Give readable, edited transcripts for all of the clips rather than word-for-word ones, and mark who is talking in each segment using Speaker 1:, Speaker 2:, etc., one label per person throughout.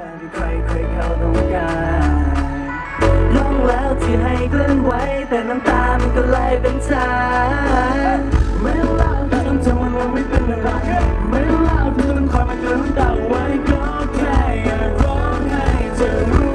Speaker 1: ที่ใครเขาต้องการลองแล้วที่ให้เคลื่อนไหวแต่น้ำตามันก็ไหลเป็นทางไม่เล่าแต่ต้องทำมันไม่เป็นอะไรไม่เล่าที่ต้องคอยมาเกินน้ำตาไว้ก็แค่อยากร้องให้เธอรู้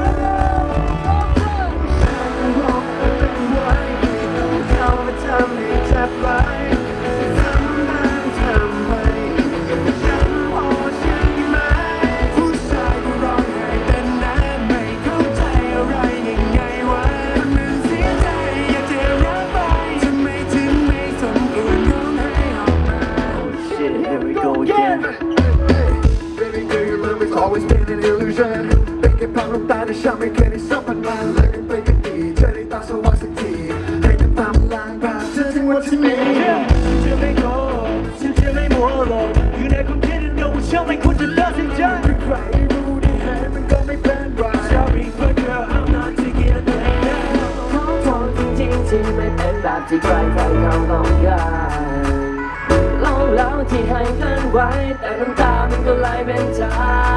Speaker 1: เป็นไว้เข้ามาทำให้เจ็บไว้ทำให้ฉันพอใช่ไหมผู้ชายก็ร้องไห้แต่นั้นไม่เข้าใจอะไรยังไงวะมันเสียใจอยากจะรับไปทำไมถึงไม่สมควรร้องไห้ออกมา Shit, here we go again Baby girl, your love has always been an illusion เป็นแค่ภาพลงตาแต่ฉันไม่เคยได้สัมผัสมันเลยกันไปกันดีเธอได้ตาสว่างสักทีให้น้ำตามันล้างผ่านเธอถึงวันที่มีฉันจะไม่โกหกฉันจะไม่มัวหลงอยู่ในความคิดเดียวว่าฉันไม่ควรจะเลิกสิ่งใจใครรู้ดีแค่มันก็ไม่เป็นไร Sorry but girl I'm not taking it now ขอโทษจริงๆที่ไม่เป็นแบบที่ใครเขาต้องการลองแล้วที่ให้เคลื่อนไหวแต่น้ำตามันก็ไหลเป็นทาง